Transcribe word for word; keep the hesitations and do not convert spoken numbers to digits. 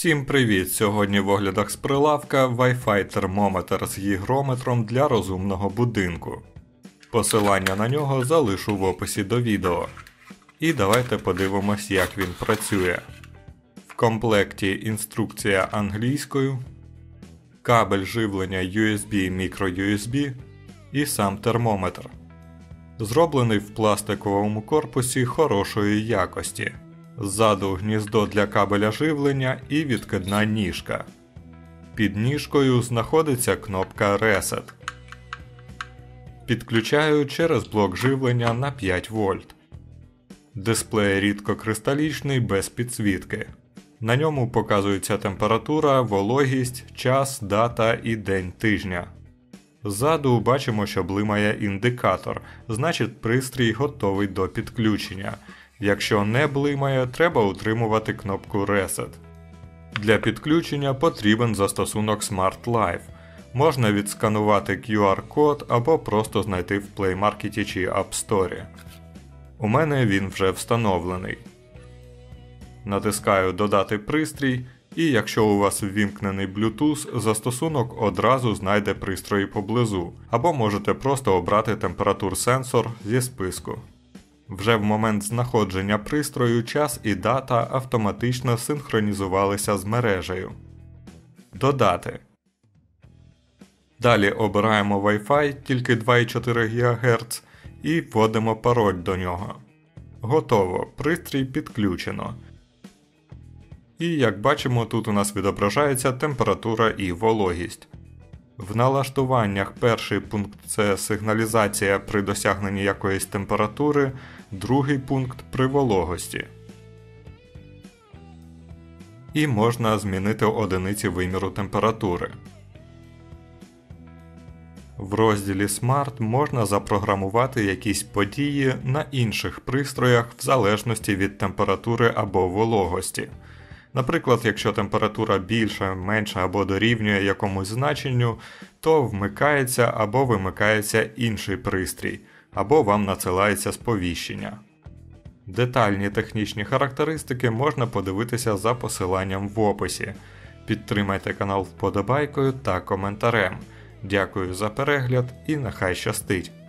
Всім привіт! Сьогодні в оглядах з прилавка Wi-Fi термометр з гігрометром для розумного будинку. Посилання на нього залишу в описі до відео. І давайте подивимось, як він працює. В комплекті інструкція англійською, кабель живлення ю ес бі micro-ю ес бі і сам термометр. Зроблений в пластиковому корпусі хорошої якості. Ззаду гніздо для кабеля живлення і відкидна ніжка. Під ніжкою знаходиться кнопка Reset. Підключаю через блок живлення на п'ять вольт. Дисплей рідкокристалічний без підсвітки. На ньому показується температура, вологість, час, дата і день тижня. Ззаду бачимо, що блимає індикатор, значить пристрій готовий до підключення. Якщо не блимає, треба утримувати кнопку Reset. Для підключення потрібен застосунок Smart Life. Можна відсканувати кю ар-код або просто знайти в Play Market чи App Store. У мене він вже встановлений. Натискаю «Додати пристрій», і якщо у вас ввімкнений Bluetooth, застосунок одразу знайде пристрої поблизу, або можете просто обрати температур-сенсор зі списку. Вже в момент знаходження пристрою час і дата автоматично синхронізувалися з мережею. Додати. Далі обираємо Wi-Fi тільки два і чотири гігагерца і вводимо пароль до нього. Готово, пристрій підключено. І як бачимо, тут у нас відображається температура і вологість. В налаштуваннях перший пункт – це сигналізація при досягненні якоїсь температури, другий пункт – при вологості. І можна змінити одиниці виміру температури. В розділі Smart можна запрограмувати якісь події на інших пристроях в залежності від температури або вологості. Наприклад, якщо температура більша, менша або дорівнює якомусь значенню, то вмикається або вимикається інший пристрій, або вам надсилається сповіщення. Детальні технічні характеристики можна подивитися за посиланням в описі. Підтримайте канал вподобайкою та коментарем. Дякую за перегляд і нехай щастить!